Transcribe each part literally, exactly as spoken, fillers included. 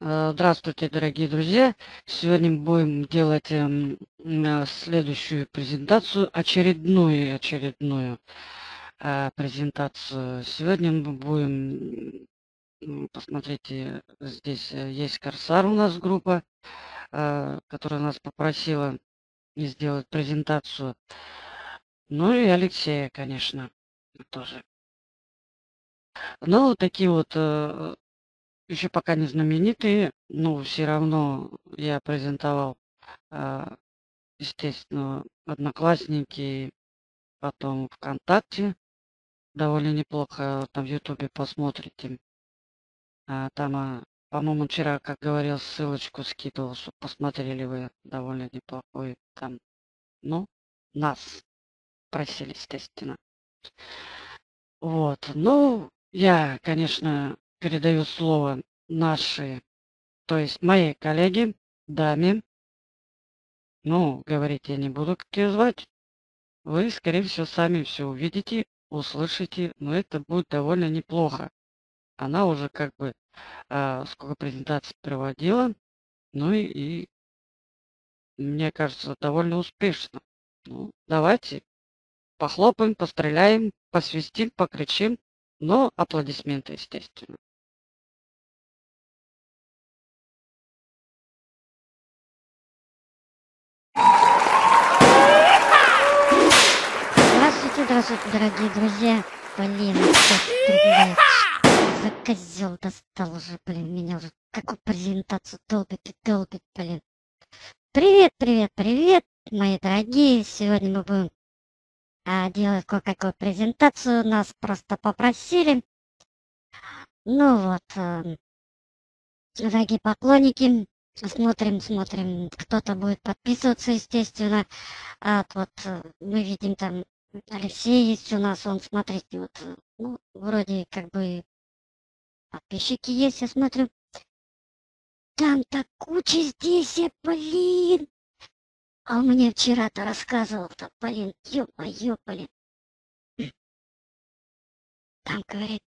Э, Здравствуйте, дорогие друзья! Сегодня мы будем делать эм, м, следующую презентацию, очередную, очередную э, презентацию. Сегодня мы будем, м, посмотрите, здесь э, есть Корсар у нас группа, э, которая нас попросила сделать презентацию. Ну и Алексея, конечно, тоже. Ну, вот такие вот э, еще пока не знаменитые, но все равно я презентовал, а, естественно, Одноклассники, потом ВКонтакте. Довольно неплохо там в Ютубе посмотрите. А, там, а, по-моему, вчера, как говорил, ссылочку скидывал, чтобы посмотрели вы. Довольно неплохой там. Ну, нас просили, естественно. Вот. Ну, я, конечно, передаю слово нашей, то есть моей коллеге, даме. Ну, говорить я не буду, как ее звать. Вы, скорее всего, сами все увидите, услышите, но это будет довольно неплохо. Она уже как бы а, сколько презентаций проводила, ну и, и мне кажется, довольно успешно. Ну, давайте похлопаем, постреляем, посвистим, покричим, но аплодисменты, естественно. Здравствуйте, здравствуйте, дорогие друзья. Блин, опять трубляет. Что за козел достал уже, блин, меня уже какую презентацию долбит и долбит, блин. Привет, привет, привет, мои дорогие. Сегодня мы будем а, делать кое-какую презентацию. Нас просто попросили. Ну вот, э, дорогие поклонники, смотрим, смотрим. Кто-то будет подписываться, естественно. А вот э, мы видим там Алексей есть у нас, он, смотрите, вот, э, ну, вроде как бы подписчики есть, я смотрю. Там так куча здесь, э, блин. А он мне вчера-то рассказывал-то, блин, ё-моё, блин. Там, говорит,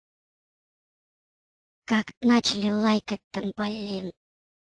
как начали лайкать там, блин.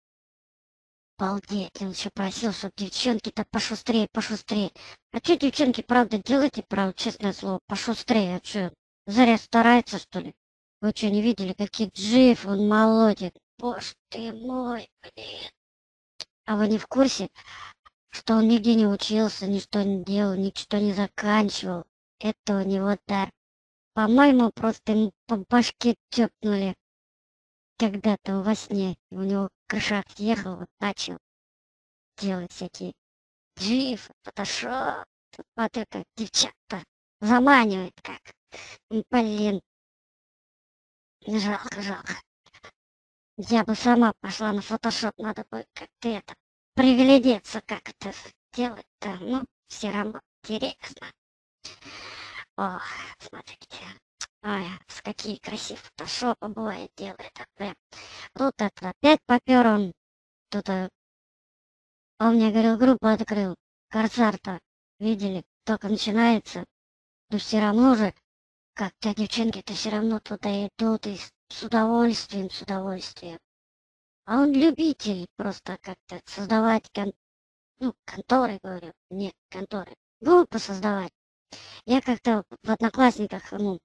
Балдеть, он еще просил, чтобы девчонки-то пошустрее, пошустрее. А что, девчонки, правда, делайте, правда, честное слово, пошустрее, а что, Заря старается, что ли? Вы что, не видели, каких джиф он молодит? Боже ты мой, блин. А вы не в курсе, что он нигде не учился, ничто не делал, ничто не заканчивал? Это у него дар. По-моему, просто ему по башке тёпнули когда-то во сне. У него крыша съехал, вот начал делать всякие джиф, фотошоп. Смотри, как девчата заманивает как. Блин, жалко, жалко. Я бы сама пошла на фотошоп, надо бы как-то это, приглядеться, как это делать-то. Ну, все равно интересно. О, смотрите. Ой, с какие красивые фотошопы бывает делает. А прям. Тут это опять попер он. Тут а, он мне говорил, группу открыл. Корсар-то, видели, только начинается. Но все равно же, как-то девчонки-то все равно туда идут и с с удовольствием, с удовольствием. А он любитель просто как-то создавать кон... ну, конторы, говорю, нет, конторы. Группы создавать. Я как-то в Одноклассниках ему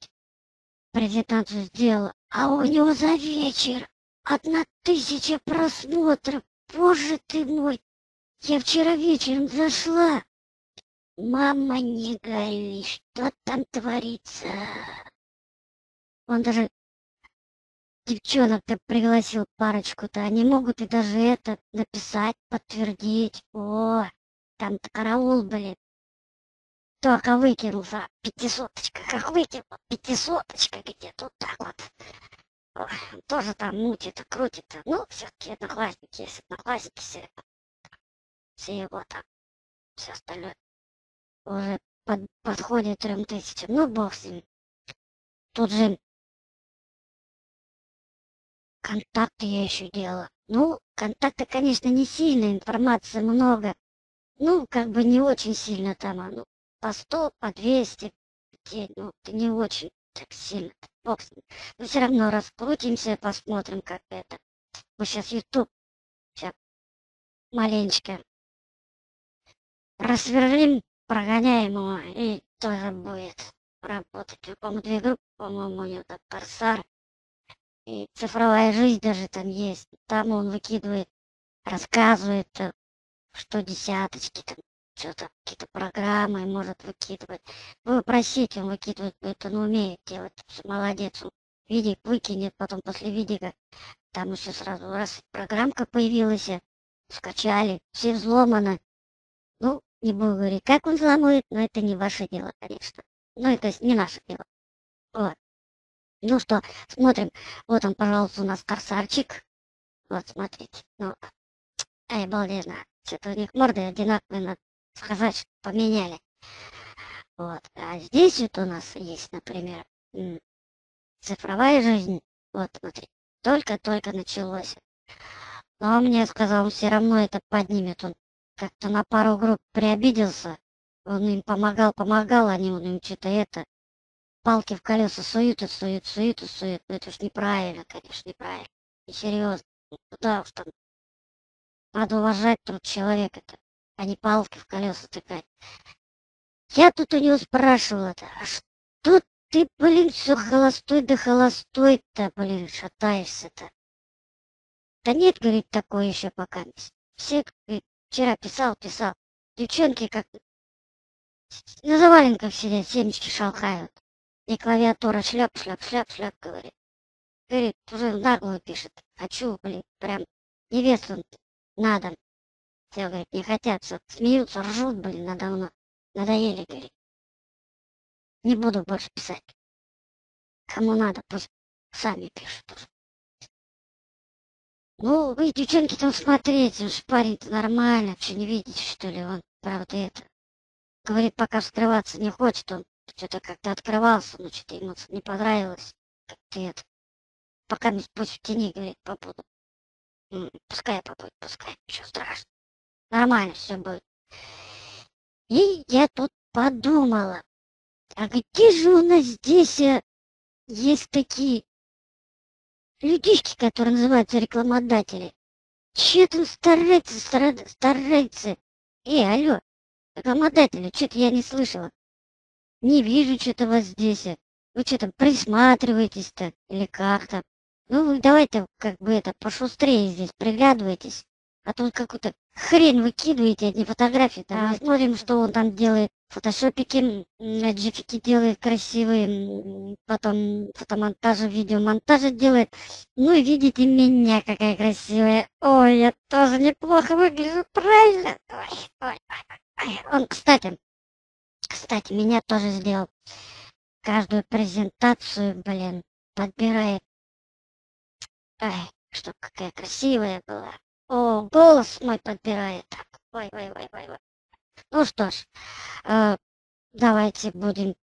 презентацию сделала, а у него за вечер одна тысяча просмотров. Боже ты мой, я вчера вечером зашла. Мама, не горюй, что там творится? Он даже девчонок-то пригласил парочку-то. Они могут и даже это написать, подтвердить. О, там-то караул, блин. Только выкинул за пятисоточка. Как выкинул, пятисоточка где-то вот так вот. Ой, тоже там мутит, крутит. Ну, все-таки одноклассники есть, одноклассники все, все его там, все остальное. Уже под, подходит трем тысячам. Ну, бог с ним. Тут же контакты я еще делала. Ну, контакты, конечно, не сильно, информации много. Ну, как бы не очень сильно там, а, ну, по сто, по двести в день, ну, это не очень так сильно, бог с ним. Но все равно раскрутимся, посмотрим, как это. Мы сейчас YouTube сейчас маленечко рассверлим, прогоняем его, и тоже будет работать. По-моему, две группы, по-моему, у него там Корсар и цифровая жизнь даже там есть. Там он выкидывает, рассказывает, э, что десяточки, там что-то, какие-то программы может выкидывать. Вы просите, он выкидывает, это он умеет делать, молодец. Он видик выкинет, потом после видика там еще сразу раз программка появилась, скачали, все взломано. Ну, не буду говорить, как он взломает, но это не ваше дело, конечно. Ну, это не наше дело. Вот. Ну что, смотрим. Вот он, пожалуйста, у нас корсарчик. Вот, смотрите. Ну, ай, обалденно. Что-то у них морды одинаковые, надо сказать, что поменяли. Вот. А здесь вот у нас есть, например, м, цифровая жизнь. Вот, смотри. Только-только началось. Но он мне сказал, он все равно это поднимет. Он как-то на пару групп приобиделся. Он им помогал, помогал, они он им что-то это, палки в колеса суют и суют, суют и суют. Ну это ж неправильно, конечно, неправильно. Несерьезно. Ну, куда уж там. Надо уважать труд человека-то, а не палки в колеса тыкать. Я тут у него спрашивал это, а что ты, блин, все холостой да холостой-то, блин, шатаешься-то? Да нет, говорит, такое еще пока. Все, говорит, вчера писал, писал. Девчонки как на заваленках сидят, семечки шалхают. И клавиатура шляп, шляп, шляп, шляп, говорит. Говорит, уже наглую пишет. Хочу, блин, прям невесту надо. Все, говорит, не хотят, все смеются, ржут, блин, надо мной. Надоели, говорит. Не буду больше писать. Кому надо, пусть сами пишут уже. Ну, вы, девчонки, там смотрите, уж парень-то нормально, что не видите, что ли, он, правда, это. Говорит, пока вскрываться не хочет, он что-то как-то открывался, но что-то ему не понравилось. Как-то это. Пока не пусть в тени, говорит, побуду. М, Пускай побудет, пускай, ничего страшного. Нормально все будет. И я тут подумала, а где же у нас здесь э, есть такие людишки, которые называются рекламодатели? Че там стараются, стара- стараются? Эй, алло, рекламодатели, что-то я не слышала. Не вижу что-то вас здесь. Вы что там присматриваетесь-то? Или как там? Ну, вы давайте как бы это пошустрее здесь приглядывайтесь. А то какую-то хрень выкидываете, одни фотографии. Там мы смотрим, что он там делает. Фотошопики, м, джифики делает красивые. м, Потом фотомонтажи, видеомонтажи делает. Ну и видите меня, какая красивая. Ой, я тоже неплохо выгляжу, правильно? Ой, ой, ой, ой. Он, кстати, кстати, меня тоже сделал. Каждую презентацию, блин, подбирает. Ай, чтоб какая красивая была. О, голос мой подбирает так. Ой, ой, ой, ой, ой. Ну что ж, э, давайте будем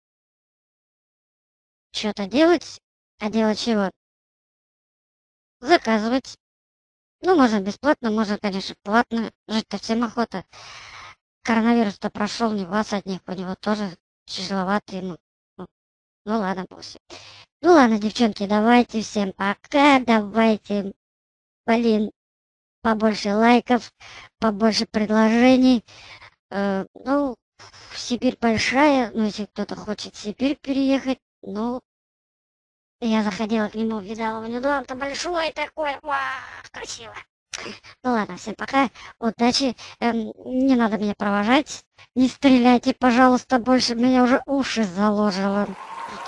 что-то делать. А делать чего? Заказывать. Ну, можно бесплатно, можно, конечно, платно. Жить-то всем охота. Коронавирус-то прошел не вас одних, у него тоже тяжеловато ему. Ну, ну ладно, пусть. Ну ладно, девчонки, давайте всем пока, давайте, блин, побольше лайков, побольше предложений. Э, ну, Сибирь большая, ну, если кто-то хочет в Сибирь переехать, ну, я заходила к нему, видала, у него дом-то большой такой, вау, красиво. Ну ладно, всем пока, удачи, эм, не надо меня провожать, не стреляйте, пожалуйста, больше, меня уже уши заложило.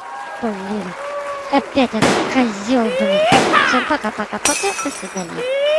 Блин. Опять этот козел, блин. Всем пока-пока-пока. До свидания.